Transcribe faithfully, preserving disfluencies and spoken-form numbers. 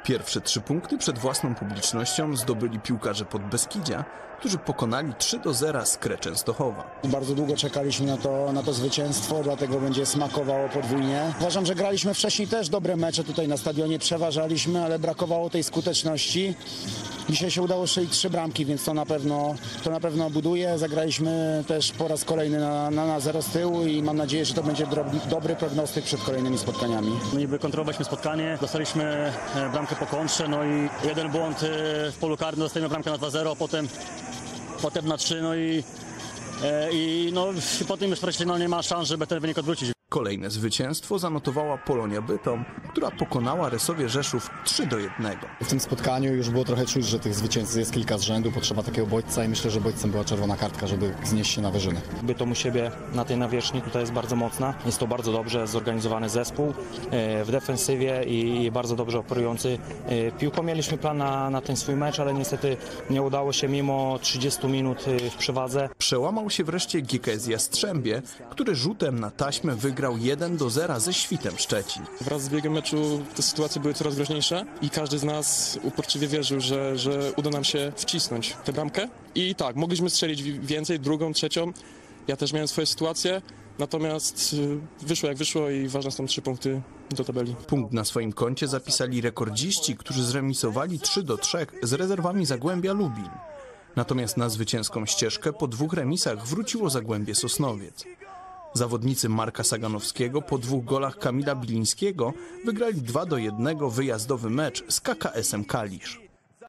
Pierwsze trzy punkty przed własną publicznością zdobyli piłkarze Podbeskidzia, którzy pokonali trzy do zera Skrę Częstochowa. Bardzo długo czekaliśmy na to, na to zwycięstwo, dlatego będzie smakowało podwójnie. Uważam, że graliśmy wcześniej też dobre mecze tutaj na stadionie, przeważaliśmy, ale brakowało tej skuteczności. Dzisiaj się udało strzelić trzy bramki, więc to na pewno, to na pewno buduje. Zagraliśmy też po raz kolejny na, na, na zero z tyłu i mam nadzieję, że to będzie drobny, dobry prognostyk przed kolejnymi spotkaniami. My niby kontrolowaliśmy spotkanie, dostaliśmy bramkę po kontrze, no i jeden błąd w polu karnym, dostajemy bramkę na dwa zero, potem, potem na trzy, no i, i no, po tym już wreszcie no, nie ma szans, żeby ten wynik odwrócić. Kolejne zwycięstwo zanotowała Polonia Bytom, która pokonała Resowie Rzeszów trzy do jednego. W tym spotkaniu już było trochę czuć, że tych zwycięstw jest kilka z rzędu, potrzeba takiego bodźca i myślę, że bodźcem była czerwona kartka, żeby wznieść się na wyżyny. Bytom u siebie na tej nawierzchni tutaj jest bardzo mocna. Jest to bardzo dobrze zorganizowany zespół w defensywie i bardzo dobrze operujący piłką. Mieliśmy plan na, na ten swój mecz, ale niestety nie udało się mimo trzydziestu minut w przewadze. Przełamał się wreszcie G K S Jastrzębie, który rzutem na taśmę wygrał jeden do zera ze Świtem Szczecin. Wraz z biegiem meczu te sytuacje były coraz groźniejsze i każdy z nas uporczywie wierzył, że, że uda nam się wcisnąć tę bramkę. I tak, mogliśmy strzelić więcej, drugą, trzecią. Ja też miałem swoje sytuacje, natomiast wyszło jak wyszło i ważne są trzy punkty do tabeli. Punkt na swoim koncie zapisali rekordziści, którzy zremisowali trzy do trzech z rezerwami Zagłębia Lubin. Natomiast na zwycięską ścieżkę po dwóch remisach wróciło Zagłębie Sosnowiec. Zawodnicy Marka Saganowskiego po dwóch golach Kamila Bilińskiego wygrali dwa do jednego wyjazdowy mecz z K K S em Kalisz.